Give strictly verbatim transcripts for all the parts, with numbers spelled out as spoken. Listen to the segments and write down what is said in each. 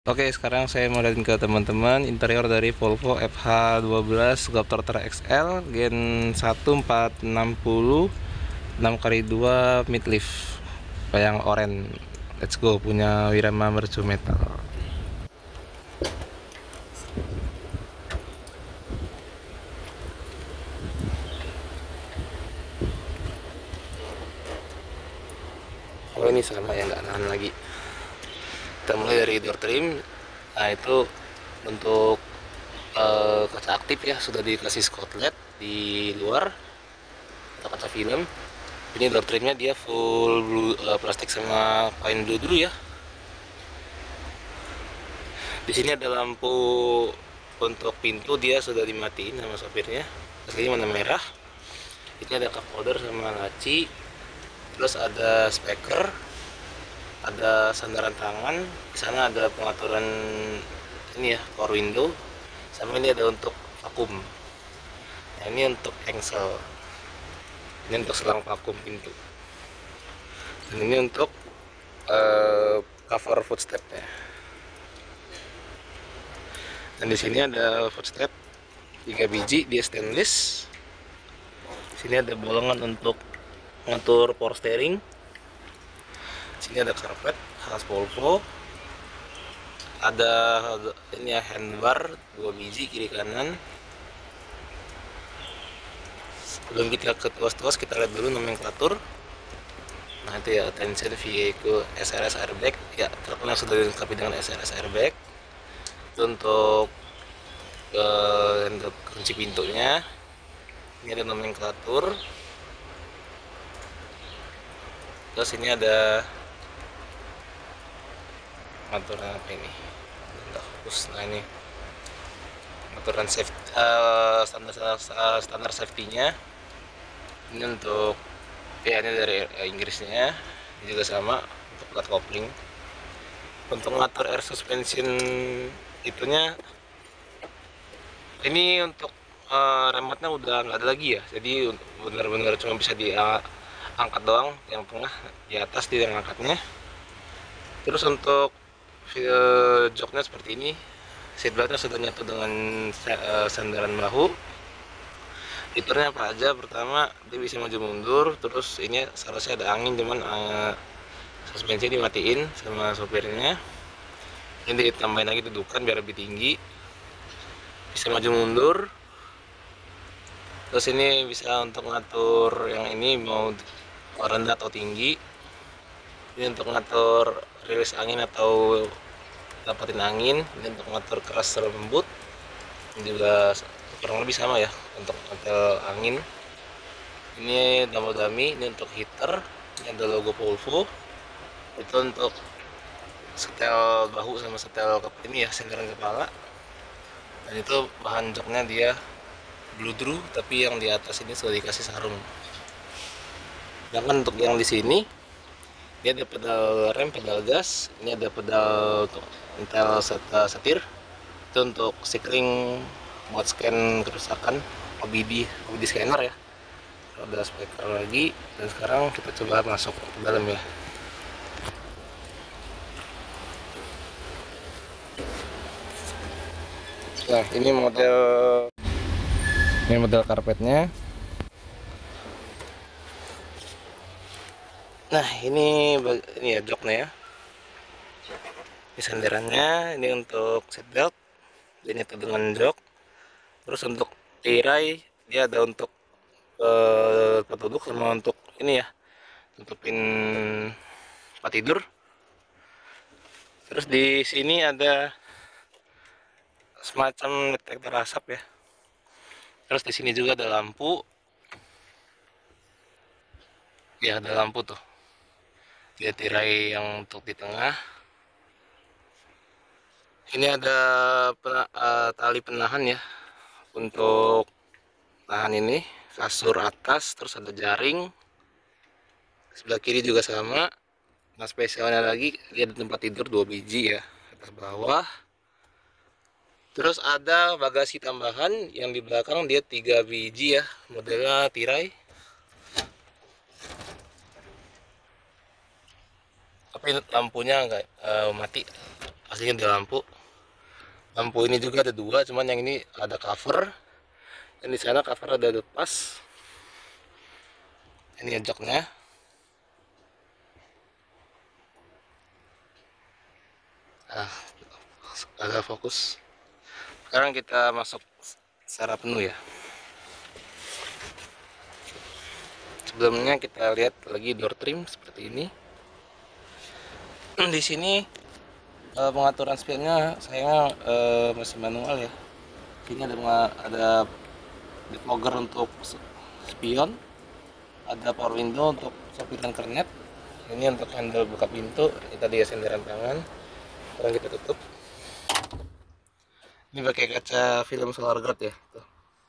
Oke, sekarang saya mau lihat ke teman-teman interior dari Volvo F H dua belas Sculptor Tra X L Gen satu empat enam nol enam kali dua midlift yang oranye. Let's go, punya Wirama Mercu Metal. Oh, ini sama ya, nggak nahan lagi. Kita mulai dari door trim. Nah, itu untuk uh, kaca aktif ya, sudah dikasih skotlet di luar atau kaca film. Ini door trimnya dia full blue, uh, plastik sama kain blue dulu ya. Di sini ada lampu untuk pintu, dia sudah dimatiin sama sopirnya. Aslinya warna merah. Ini ada cup holder sama laci. Terus ada speaker, ada sandaran tangan. Di sana ada pengaturan ini ya, power window. Sama ini ada untuk vakum. Nah, ini untuk engsel. Ini untuk selang vakum pintu. Dan ini untuk uh, cover footstepnya. Dan di sini ada footstep tiga biji, dia stainless. Di sini ada bolongan untuk ngatur power steering. Di sini ada karpet khas Volvo. Ada ini ya, handbar dua biji kiri kanan. Sebelum kita ke tuas-tuas, kita lihat dulu nomenklatur. Nah, itu ya, attention vehicle S R S airbag ya, truknya sudah dilengkapi dengan S R S airbag. Itu untuk uh, untuk kunci pintunya. Ini ada nomenklatur. Terus ini ada aturan apa ini? Fokus. Nah, ini aturan safety, uh, standar uh, standar safety-nya. Ini untuk ya, ini dari uh, Inggrisnya. Ini juga sama untuk plat kopling. Untuk ngatur air suspension itunya, ini untuk uh, remote-nya udah nggak ada lagi ya. Jadi benar-benar cuma bisa diangkat uh, doang. Yang tengah di atas dia yang angkatnya. Terus untuk uh, joknya seperti ini. Seatbeltnya sudah nyatu dengan uh, sandaran bahu. Fiturnya apa aja? Pertama, dia bisa maju mundur. Terus ini seharusnya ada angin, cuman uh, suspensi dimatiin sama sopirnya. Ini ditambahin lagi dudukan biar lebih tinggi. Bisa maju mundur. Terus ini bisa untuk ngatur yang ini mau rendah atau tinggi. Ini untuk ngatur rilis angin atau dapatin angin. Ini untuk ngatur keras lembut. Ini juga kurang lebih sama ya untuk ngetel angin. Ini double dummy, ini untuk heater. Ini ada logo Volvo. Itu untuk setel bahu sama setel ini ya, senggaran kepala. Dan itu bahan joknya dia bludru, tapi yang di atas ini sudah dikasih sarung. Sedangkan untuk yang di sini dia ada pedal rem, pedal gas. Ini ada pedal untuk nyetel setir. Itu untuk stickering buat scan kerusakan O B D, O B D scanner ya. Ada speaker lagi. Dan sekarang kita coba masuk ke dalam ya. Nah, ini model ini model karpetnya. Nah, ini ini ya joknya ya. Ini sandarannya, ini untuk seatbelt. Ini tuh dengan jok. Terus untuk tirai dia ada untuk eh, tempat duduk sama untuk ini ya, tutupin tempat tidur. Terus di sini ada semacam detektor asap ya. Terus di sini juga ada lampu. Ya, ada lampu tuh. Dia tirai yang untuk di tengah. Ini ada pena, uh, tali penahan ya untuk tahan ini, kasur atas. Terus ada jaring. Sebelah kiri juga sama. Nah, spesialnya lagi dia ada tempat tidur dua biji ya, atas bawah. Terus ada bagasi tambahan yang di belakang, dia tiga biji ya, modelnya tirai. Tapi lampunya enggak uh, mati, aslinya di lampu. Lampu ini juga ada dua, cuman yang ini ada cover, dan di sana cover ada lepas. Ini joknya. Ah, agak fokus. Sekarang kita masuk secara penuh ya. Sebelumnya kita lihat lagi door trim seperti ini. Di sini eh, pengaturan spionnya sayangnya eh, masih manual ya. Sini ada ada defogger untuk spion, ada power window untuk sopir dan kernet. Ini untuk handle buka pintu. Ini tadi ya senderan tangan. Sekarang kita tutup. Ini pakai kaca film solar guard ya. Tuh.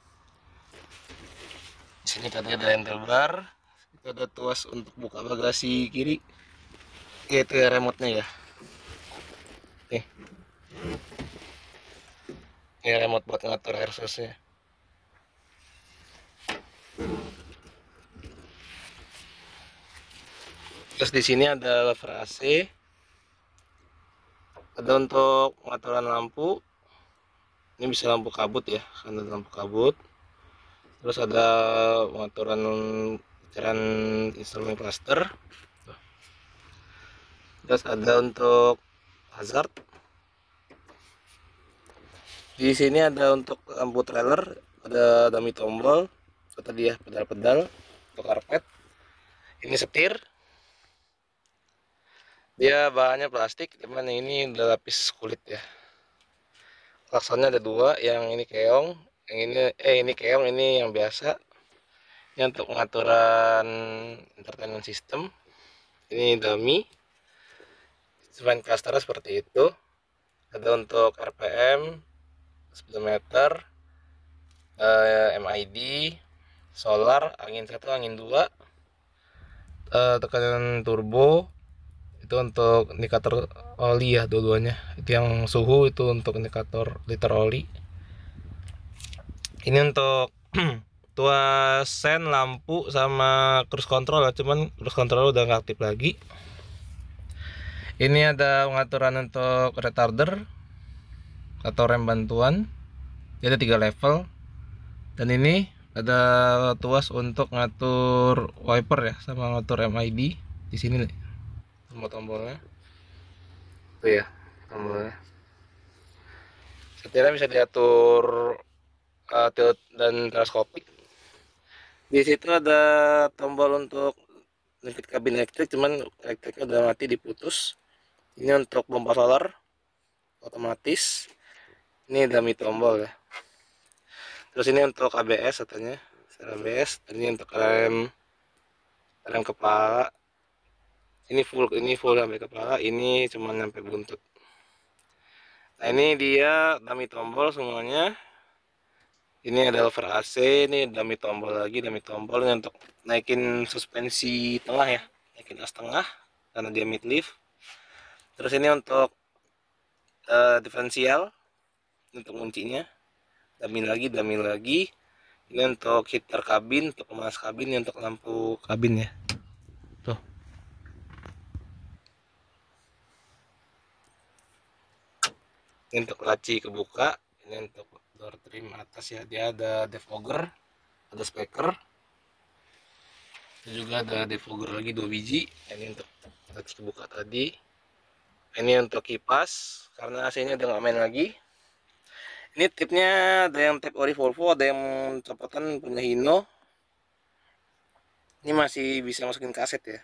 Di sini tadi ada handlebar. Itu ada tuas untuk buka bagasi kiri. Itu ya remote-nya ya. Nih. Ini remote buat ngatur air source-nya. Terus di sini ada lever A C. Ada untuk pengaturan lampu. Ini bisa lampu kabut ya, karena lampu kabut. Terus ada pengaturan cairan instrumen cluster. Terus ada untuk hazard. Di sini ada untuk lampu trailer, ada dummy tombol, atau tadi ya pedal-pedal untuk karpet. Ini setir. Dia bahannya plastik, cuman ini udah lapis kulit ya. Klaksonnya ada dua, yang ini keong, yang ini eh ini keong, ini yang biasa. Ini untuk pengaturan entertainment system. Ini dummy. Instrumen cluster seperti itu. Ada untuk R P M, speedometer, eh, M I D, solar, angin satu, angin dua, eh, tekanan turbo. Itu untuk indikator oli ya, dua-duanya. Itu yang suhu, itu untuk indikator liter oli. Ini untuk tuas sen, lampu, sama cruise control ya, cuman cruise control udah nggak aktif lagi. Ini ada pengaturan untuk retarder atau rem bantuan. Dia ada tiga level. Dan ini ada tuas untuk ngatur wiper ya, sama ngatur M I D di sini nih. Tombol-tombolnya tuh ya, tombolnya. Setirnya bisa diatur uh, tilt dan teleskopik. Di situ ada tombol untuk liquid kabin elektrik, cuman elektriknya udah mati, diputus. Ini untuk pompa solar otomatis. Ini dummy tombol ya. Terus ini untuk A B S katanya, A B S. Dan ini untuk rem rem kepala. Ini full, ini full sampai kepala, ini cuma sampai buntut. Nah, ini dia dummy tombol semuanya. Ini ada lever A C, ini dummy tombol lagi, dummy tombol ini untuk naikin suspensi tengah ya, naikin as tengah karena dia mid lift. Terus ini untuk uh, diferensial, untuk kuncinya, dummy lagi, dummy lagi. Ini untuk heater kabin, untuk pemanas kabin, ini untuk lampu kabin ya. Tuh. Ini untuk laci kebuka, ini untuk door trim atas ya, dia ada defogger, ada speaker, itu juga ada defogger lagi dua biji. Ini untuk laci kebuka tadi. Ini untuk kipas karena A C nya udah nggak main lagi. Ini tipnya ada yang tip ori Volvo, ada yang copotan punya Hino. Ini masih bisa masukin kaset ya.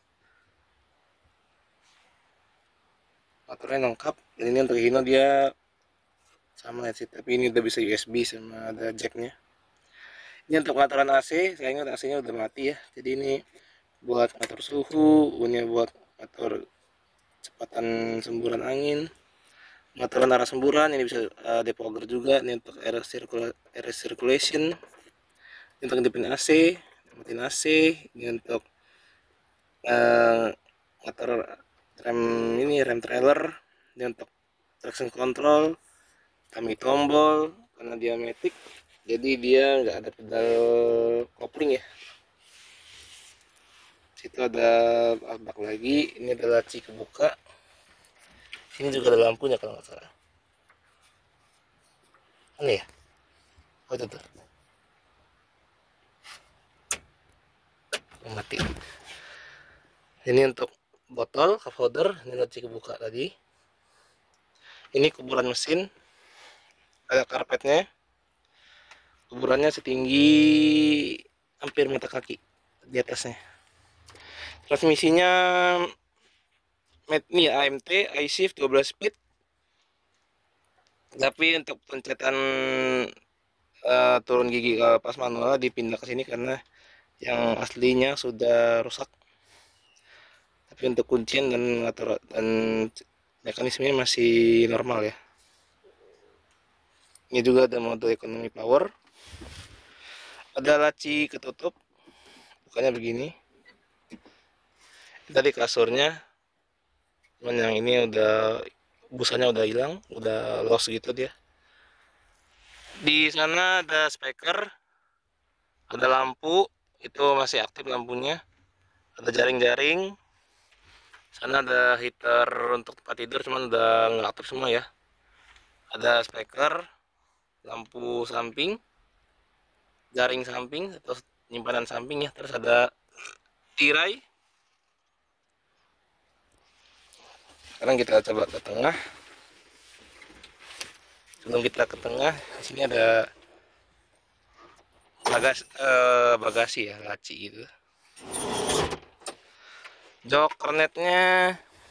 Motornya lengkap. Dan ini untuk Hino dia sama sih, tapi ini udah bisa U S B sama ada jacknya. Ini untuk pengaturan A C, sayangnya A C-nya udah mati ya. Jadi ini buat ngatur suhu, ini buat ngatur kecepatan semburan angin, pengaturan arah semburan. Ini bisa uh, defogger juga. Ini untuk air, circula air circulation. Ini untuk ngidupin A C, matiin A C. Ini untuk uh, ngatur rem ini, rem trailer. Ini untuk traction control, kami tombol karena dia matic, jadi dia nggak ada pedal kopling ya. Situ ada bak lagi, ini ada laci kebuka. Sini juga ada lampunya kalau nggak salah. Mana ya? Oh itu tuh. Mati. Ini untuk botol cup holder, ini udah kebuka tadi. Ini kuburan mesin, ada karpetnya. Kuburannya setinggi hampir mata kaki di atasnya. Transmisinya ini A M T iShift dua belas speed. Tapi untuk pencetan uh, turun gigi ke pas manual dipindah ke sini karena yang aslinya sudah rusak. Tapi untuk kuncian dan atur dan mekanismenya masih normal ya. Ini juga ada mode ekonomi power. Ada laci ketutup, bukannya begini. Tadi kasurnya, cuman yang ini udah busanya udah hilang, udah lost gitu dia. Di sana ada speaker, ada lampu, itu masih aktif lampunya. Ada jaring-jaring. Sana ada heater untuk tempat tidur, cuman udah nggak aktif semua ya. Ada speaker, lampu samping, jaring samping atau penyimpanan samping ya. Terus ada tirai. Sekarang kita coba ke tengah. Sebelum kita ke tengah, di sini ada bagas, eh, bagasi ya, laci gitu. Jok kernetnya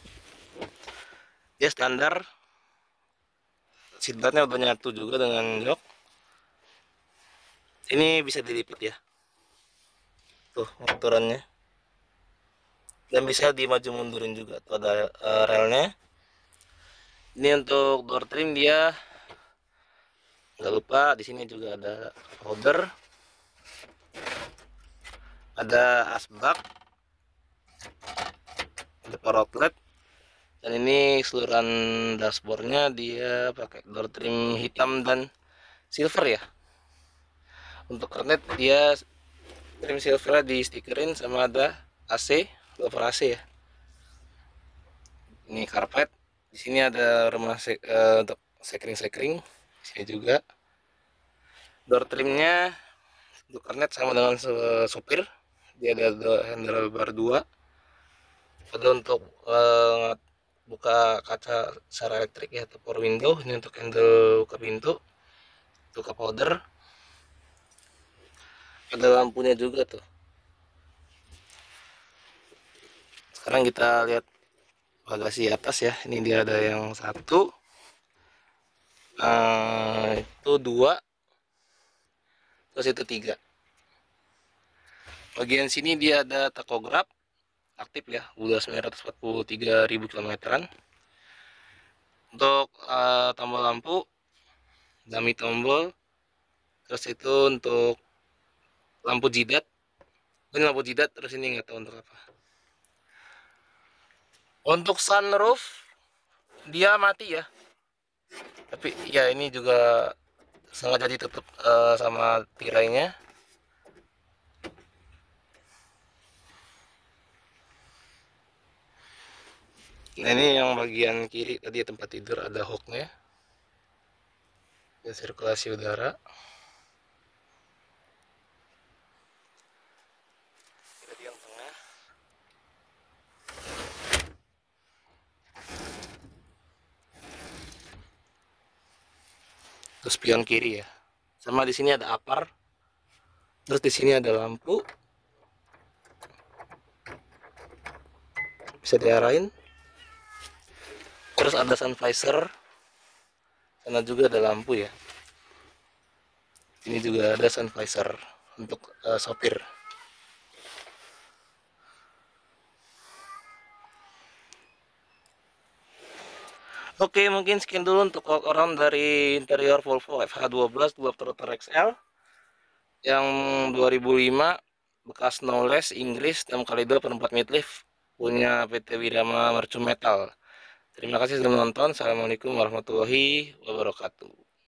dia standar. Seatbeltnya udah nyatu juga dengan jok. Ini bisa dilipat ya. Tuh aturannya. Dan bisa dimaju mundurin juga. Tuh ada uh, relnya. Ini untuk door trim dia. Nggak lupa di sini juga ada holder. Ada asbak. Ada power outlet. Dan ini keseluruhan dashboardnya dia pakai door trim hitam dan silver ya. Untuk kernet dia trim silver di stikerin sama ada A C, cover A C ya. Ini karpet. Di sini ada rumah se uh, untuk sekring-sekring. Di sini juga. Door trimnya untuk kernet sama dengan supir. Dia ada handlebar dua. Ada untuk uh, buka kaca secara elektrik ya, atau power window. Ini untuk handle buka pintu, untuk cup holder. Ada lampunya juga tuh. Sekarang kita lihat bagasi atas ya. Ini dia ada yang satu, uh, itu dua, terus itu tiga. Bagian sini dia ada takograf aktif ya, udah sembilan ratus empat puluh tiga ribu kilometeran. Untuk uh, tombol lampu, dummy tombol. Terus itu untuk lampu jidat. Ini lampu jidat, terus ini nggak tahu untuk apa. Untuk sunroof dia mati ya. Tapi ya ini juga sengaja ditutup uh, sama tirainya. Nah ini yang bagian kiri tadi tempat tidur, ada hooknya dan sirkulasi udara. Tadi yang tengah. Terus spion kiri ya. Sama di sini ada apar. Terus di sini ada lampu. Bisa diarahin. Terus ada sun visor. Sana juga ada lampu ya. Ini juga ada sun visor untuk uh, sopir. Oke, mungkin sekian dulu untuk walk around dari interior Volvo F H satu dua dua Throttle X L yang dua ribu lima, bekas knowledge Inggris enam kali dua per empat midlift, punya P T Wirama Mercu Metal. Terima kasih sudah menonton. Assalamualaikum warahmatullahi wabarakatuh.